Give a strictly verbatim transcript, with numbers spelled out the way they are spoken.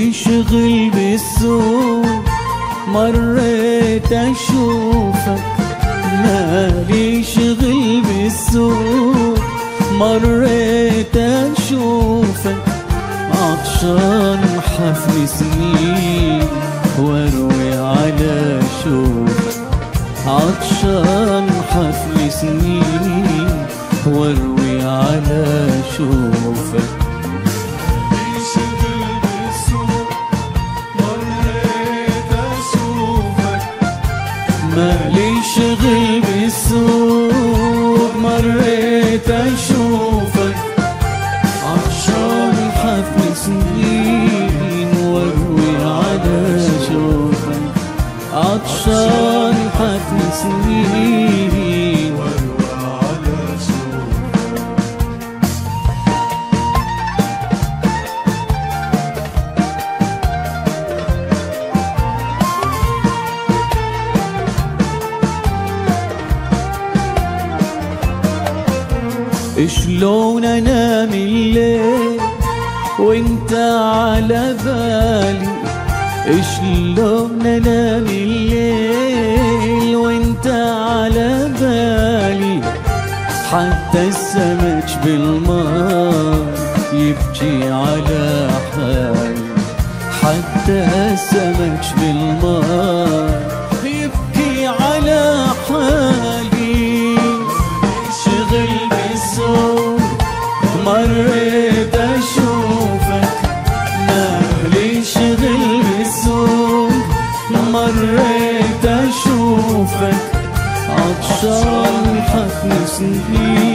مالي شغل بالسوق مريت اشوفك، مالي شغل بالسوق مريت اشوفك، عطشان حفل سنين واروي على شوفك، عطشان حفل سنين واروي على شوفك. مالي شغل بالسوق مريت اشوفك، عطشان حفل سنين واروي على شوفك، عطشان حفل سنين واروي على شوفك. شلون انام الليل وانت على بالي، شلون انام الليل وانت على بالي، حتى السمك بالماء يبكي على حالي، حتى السمك بالماء يبكي على حالي. شغل بالسوق مريت اشوفك، مالي شغل بالسوق مريت اشوفك، عطشان حفل سنين